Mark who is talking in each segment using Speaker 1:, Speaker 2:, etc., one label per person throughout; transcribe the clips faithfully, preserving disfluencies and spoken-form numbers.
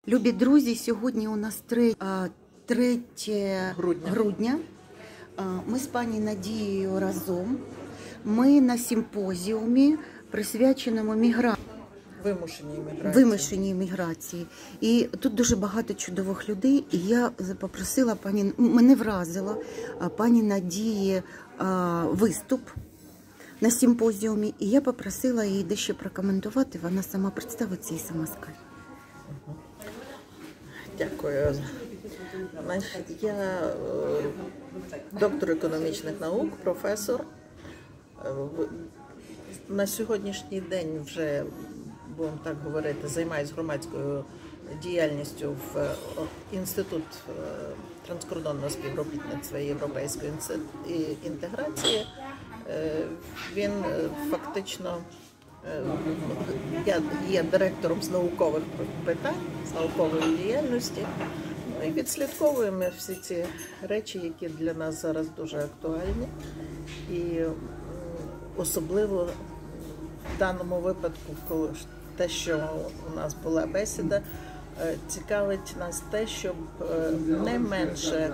Speaker 1: Любі друзі, сьогодні у нас третє грудня. Ми з пані Надією разом. Ми на симпозіумі, присвяченому міграції.
Speaker 2: Вимушеній міграції.
Speaker 1: Вимушеній міграції. І тут дуже багато чудових людей. І я попросила пані, мене вразила пані Надії виступ на симпозіумі. І я попросила її дещо прокоментувати. Вона сама представиться і сама скаже.
Speaker 2: Дякую. Я доктор економічних наук, професор. На сьогоднішній день вже, будемо так говорити, займаюся громадською діяльністю в Інститут транскордонного співробітництва і європейської інтеграції. Він фактично, я є директором з наукових питань, з наукової діяльності. І відслідковуємо всі ці речі, які для нас зараз дуже актуальні. І особливо в даному випадку, коли те, що у нас була бесіда, цікавить нас те, щоб не менше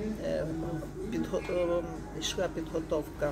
Speaker 2: йшла підготовка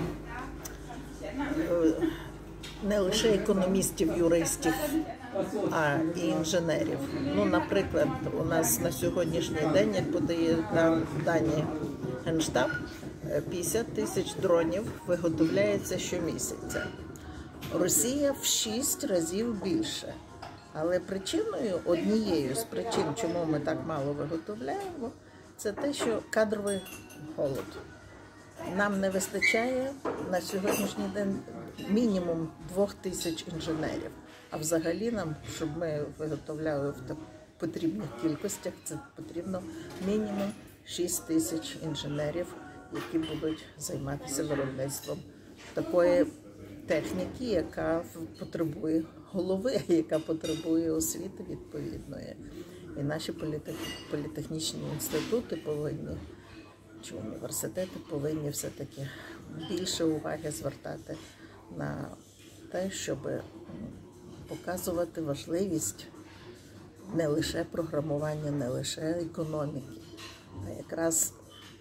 Speaker 2: не лише економістів, юристів, а і інженерів. Ну, наприклад, у нас на сьогоднішній день, як подає дані Генштаб, п'ятдесят тисяч дронів виготовляється щомісяця. Росія в шість разів більше. Але причиною, однією з причин, чому ми так мало виготовляємо, це те, що кадровий голод. Нам не вистачає на сьогоднішній день мінімум двох тисяч інженерів. А взагалі нам, щоб ми виготовляли в потрібних кількостях, це потрібно мінімум шість тисяч інженерів, які будуть займатися виробництвом такої техніки, яка потребує голови, яка потребує освіти відповідної. І наші політех... політехнічні інститути повинні, чи університети повинні все-таки більше уваги звертати на те, щоб показувати важливість не лише програмування, не лише економіки, а якраз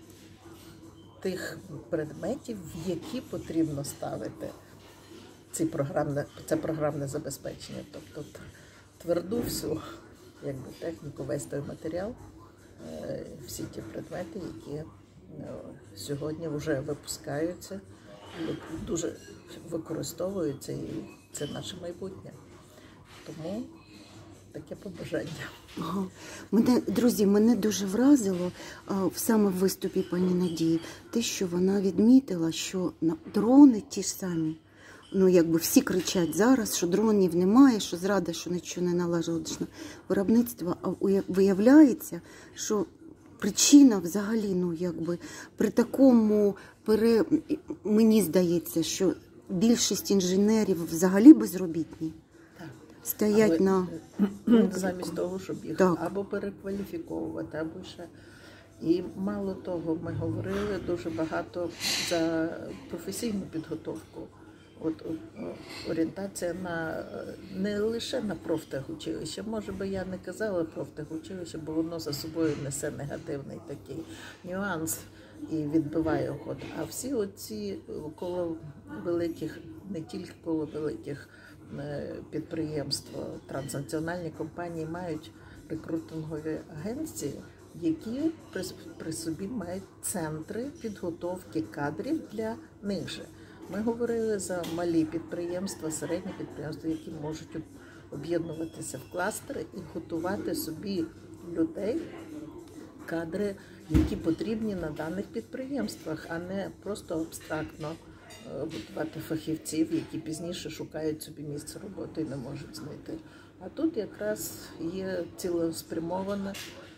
Speaker 2: тих предметів, в які потрібно ставити ці програмне, це програмне забезпечення. Тобто тверду всю якби, техніку, весь той матеріал, всі ті предмети, які сьогодні вже випускаються, дуже використовуються, і це наше майбутнє. Тому таке побажання.
Speaker 1: Ага. Мене, друзі, мене дуже вразило а, саме в виступі пані Надії те, що вона відмітила, що на дрони ті ж самі. Ну, якби всі кричать зараз, що дронів немає, що зрада, що нічого не налагоджено виробництво. А виявляється, що причина взагалі, ну, якби, при такому, пере... мені здається, що більшість інженерів взагалі безробітні.
Speaker 2: Так.
Speaker 1: Стоять
Speaker 2: Але,
Speaker 1: на...
Speaker 2: замість того, щоб їх
Speaker 1: так.
Speaker 2: або перекваліфіковувати, або ще. І мало того, ми говорили дуже багато за професійну підготовку. От орієнтація на не лише на профтехучилище. Може би я не казала профтехучилище, бо воно за собою несе негативний такий нюанс і відбиває охоту. А всі оці коло великих, не тільки коло великих підприємств, транснаціональні компанії мають рекрутингові агенції, які при, при собі мають центри підготовки кадрів для них же. Ми говорили за малі підприємства, середні підприємства, які можуть об'єднуватися в кластери і готувати собі людей, кадри, які потрібні на даних підприємствах, а не просто абстрактно готувати фахівців, які пізніше шукають собі місце роботи і не можуть знайти. А тут якраз є цілеспрямована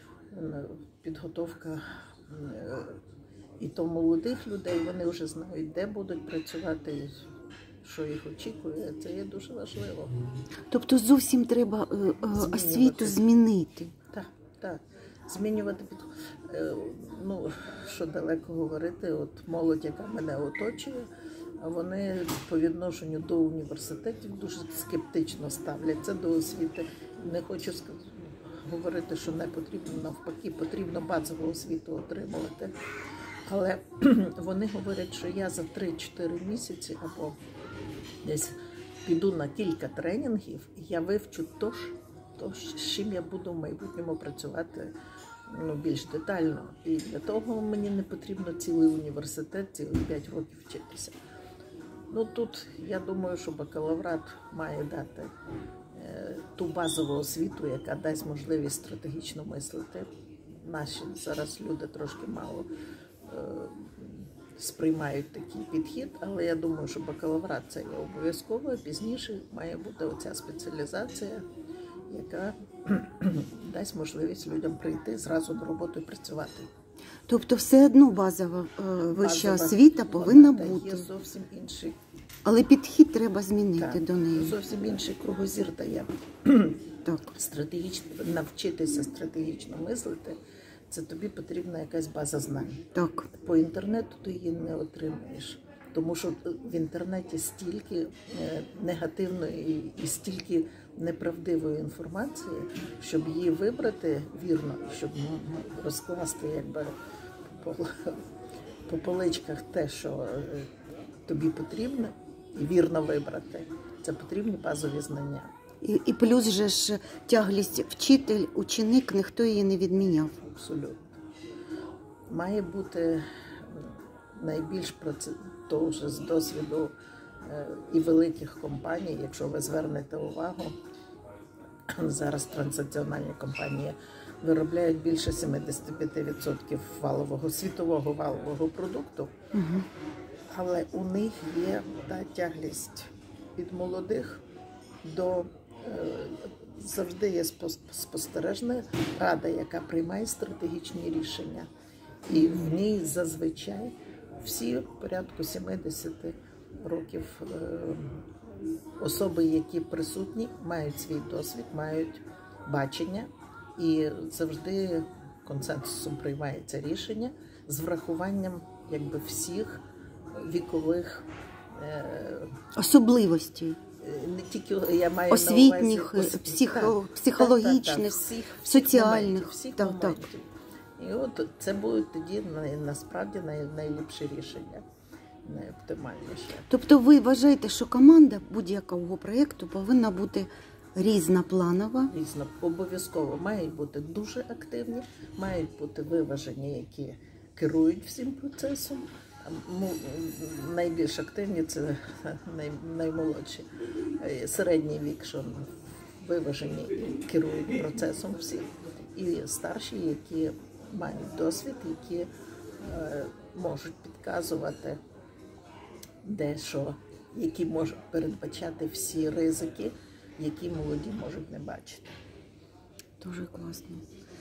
Speaker 2: підготовка. І то молодих людей, вони вже знають, де будуть працювати, що їх очікує. Це є дуже важливо.
Speaker 1: Тобто зовсім треба е, е, освіту змінити.
Speaker 2: Так, так. Змінювати під... Ну, що далеко говорити, от молодь, яка мене оточує, вони по відношенню до університетів дуже скептично ставляться до освіти. Не хочу говорити, що не потрібно, навпаки, потрібно базову освіту отримувати. Але вони говорять, що я за три-чотири місяці або десь піду на кілька тренінгів, і я вивчу то, то, з чим я буду в майбутньому працювати, ну, більш детально. І для того мені не потрібно цілий університет, цілих п'ять років вчитися. Ну, тут, я думаю, що бакалаврат має дати е, ту базову освіту, яка дасть можливість стратегічно мислити. Наші зараз люди трошки мало е, сприймають такий підхід, але я думаю, що бакалаврат це є обов'язково, а пізніше має бути оця спеціалізація, яка дасть можливість людям прийти зразу на роботу і працювати.
Speaker 1: Тобто все одно базова е, вища
Speaker 2: Базова
Speaker 1: освіта повинна
Speaker 2: вона
Speaker 1: бути.
Speaker 2: Є зовсім інший,
Speaker 1: Але підхід треба змінити
Speaker 2: так,
Speaker 1: до неї.
Speaker 2: зовсім інший кругозір дає.
Speaker 1: Так.
Speaker 2: Стратегічно, навчитися стратегічно мислити, це тобі потрібна якась база знань.
Speaker 1: Так.
Speaker 2: По інтернету ти її не отримаєш, тому що в інтернеті стільки е, негативної і стільки неправдивої інформації, щоб її вибрати вірно, щоб ну, розкласти якби по, по поличках те, що е, тобі потрібно, і вірно вибрати. Це потрібні базові знання.
Speaker 1: І, і плюс же ж тяглість вчитель, ученик, ніхто її не відміняв.
Speaker 2: Абсолютно. Має бути найбільш про це, то вже з досвіду е, і великих компаній, якщо ви звернете увагу, зараз транснаціональні компанії виробляють більше сімдесят п'ять відсотків валового, світового валового продукту,
Speaker 1: Угу.
Speaker 2: але у них є та тяглість від молодих до е, завжди є спостережна рада, яка приймає стратегічні рішення. І в ній зазвичай всі порядку сімдесят років е, особи, які присутні, мають свій досвід, мають бачення, і завжди консенсусом приймається рішення з врахуванням якби всіх вікових е,
Speaker 1: особливостей.
Speaker 2: не тільки я маю
Speaker 1: Освітніх,
Speaker 2: на увазі
Speaker 1: психо-
Speaker 2: так,
Speaker 1: психологічних,
Speaker 2: так, так, так, всіх, всіх
Speaker 1: соціальних.
Speaker 2: моментів, всіх
Speaker 1: Так, так.
Speaker 2: моментів. І от це будуть тоді най- насправді най, найліпші рішення, найоптимальніші.
Speaker 1: Тобто ви вважаєте, що команда будь-якого проєкту повинна бути різнопланова?
Speaker 2: Різно, обов'язково мають бути дуже активні, мають бути виважені, які керують всім процесом. Му- Найбільш активні це най, наймолодші. Е, Середній вік, що виважені і керують процесом всім. І старші, які мають досвід, які е, можуть підказувати, де що, які можуть передбачати всі ризики, які молоді можуть не бачити.
Speaker 1: Дуже класно.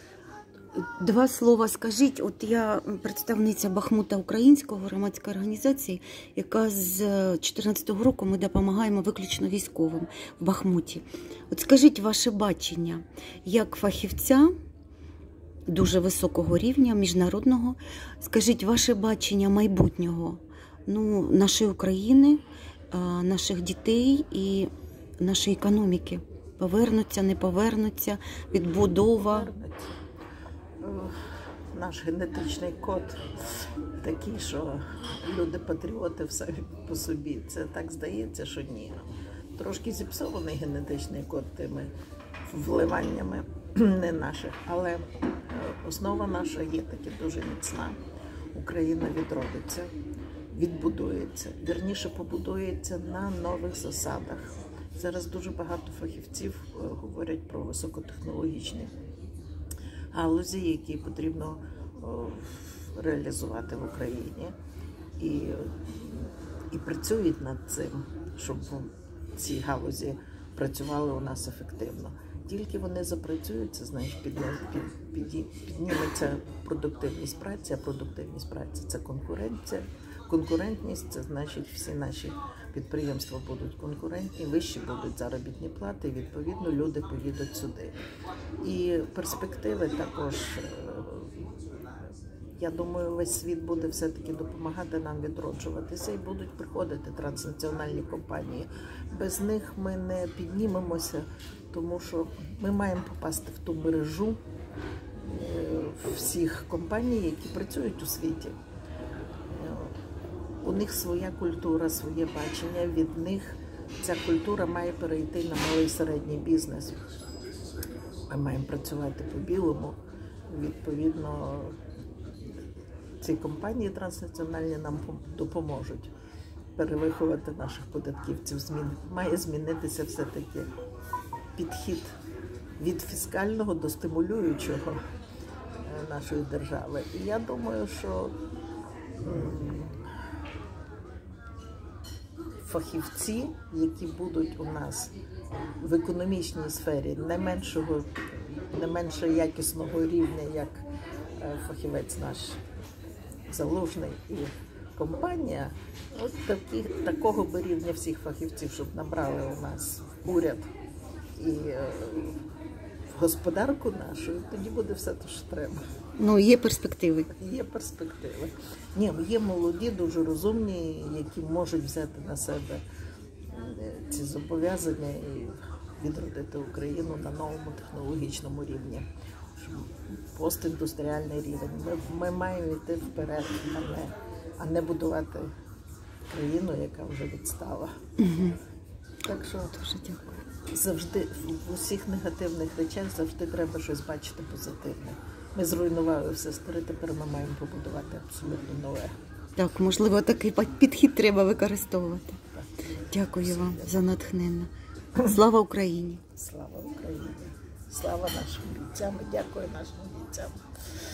Speaker 1: Два слова скажіть. От я представниця Бахмута українського громадської організації, яка з дві тисячі чотирнадцятого року ми допомагаємо виключно військовим в Бахмуті. От скажіть ваше бачення як фахівця дуже високого рівня, міжнародного. Скажіть ваше бачення майбутнього, ну, нашої України, наших дітей і нашої економіки. Повернуться, не повернуться, відбудова.
Speaker 2: Наш генетичний код такий, що люди-патріоти самі по собі. Це так здається, що ні. Трошки зіпсований генетичний код тими вливаннями не наших. Але основа наша є таки дуже міцна. Україна відродиться, відбудується. Вірніше, побудується на нових засадах. Зараз дуже багато фахівців говорять про високотехнологічні галузі, які потрібно о, реалізувати в Україні. І, і працюють над цим, щоб ці галузі працювали у нас ефективно. Тільки вони запрацюють, це значить під, під, під, підніметься продуктивність праці, а продуктивність праці – це конкуренція. Конкурентність – це значить всі наші підприємства будуть конкурентні, вищі будуть заробітні плати, і відповідно люди поїдуть сюди. І перспективи також я думаю, весь світ буде все-таки допомагати нам відроджуватися і будуть приходити транснаціональні компанії. Без них ми не піднімемося, тому що ми маємо попасти в ту мережу всіх компаній, які працюють у світі. У них своя культура, своє бачення, від них ця культура має перейти на малий і середній бізнес. Ми маємо працювати по-білому. Відповідно, ці компанії транснаціональні нам допоможуть перевиховати наших податківців. Змін. Має змінитися все-таки підхід від фіскального до стимулюючого нашої держави. І я думаю, що фахівці, які будуть у нас в економічній сфері не меншого, не менше якісного рівня, як фахівець наш Залужний і компанія, от такі, такого би рівня всіх фахівців, щоб набрали у нас в уряд і в господарку нашу, і тоді буде все те, що треба.
Speaker 1: Ну, є перспективи.
Speaker 2: Є перспективи. Ні, є молоді, дуже розумні, які можуть взяти на себе ці зобов'язання і відродити Україну на новому технологічному рівні. Постіндустріальний рівень. Ми, ми маємо йти вперед, а не, а не будувати країну, яка вже відстала.
Speaker 1: Угу.
Speaker 2: Так що
Speaker 1: дуже дякую.
Speaker 2: Завжди в усіх негативних речах завжди треба щось бачити позитивне. Ми зруйнували все старе, тепер ми маємо побудувати абсолютно нове.
Speaker 1: Так, можливо, такий підхід треба використовувати.
Speaker 2: Так.
Speaker 1: Дякую вам за натхнення. Слава Україні!
Speaker 2: Слава Україні! Слава нашим бійцям і дякую нашим бійцям.